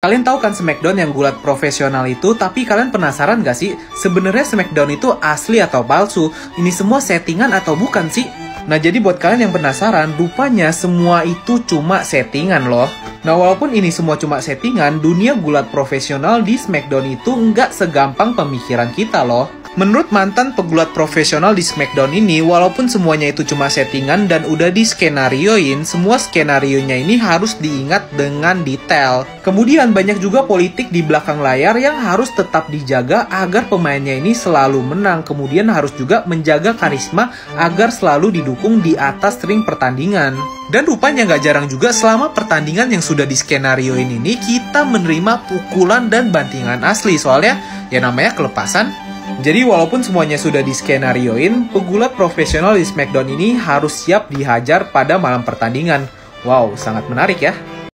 Kalian tahu kan SmackDown yang gulat profesional itu, tapi kalian penasaran gak sih? Sebenarnya SmackDown itu asli atau palsu? Ini semua settingan atau bukan sih? Nah, jadi buat kalian yang penasaran, rupanya semua itu cuma settingan loh. Nah, walaupun ini semua cuma settingan, dunia gulat profesional di SmackDown itu nggak segampang pemikiran kita loh. Menurut mantan pegulat profesional di SmackDown ini, walaupun semuanya itu cuma settingan dan udah diskenarioin, semua skenarionya ini harus diingat dengan detail. Kemudian banyak juga politik di belakang layar yang harus tetap dijaga agar pemainnya ini selalu menang. Kemudian harus juga menjaga karisma agar selalu didukung di atas ring pertandingan. Dan rupanya nggak jarang juga selama pertandingan yang sudah diskenarioin ini, kita menerima pukulan dan bantingan asli. Soalnya ya namanya kelepasan. Jadi walaupun semuanya sudah diskenarioin, pegulat profesional di SmackDown ini harus siap dihajar pada malam pertandingan. Wow, sangat menarik ya.